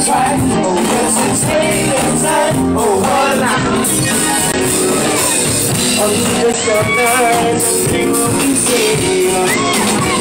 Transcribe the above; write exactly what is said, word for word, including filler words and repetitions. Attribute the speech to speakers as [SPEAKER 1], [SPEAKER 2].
[SPEAKER 1] track. Oh, yes, it's taking time. Oh, what a night. I'm just a night, and we will be saving.